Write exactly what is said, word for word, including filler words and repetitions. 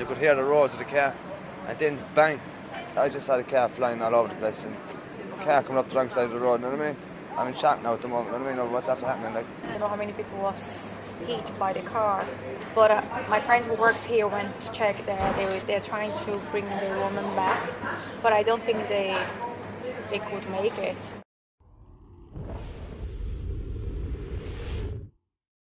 you could hear the roars of the car, and then bang, I just saw the car flying all over the place, and the car coming up the wrong side of the road, you know what I mean? I'm in shock now at the moment, you know what I mean, over what's after happening, like. I don't know how many people was hit by the car, but uh, my friend who works here went to check there. They were, they're trying to bring the woman back, but I don't think they they could make it.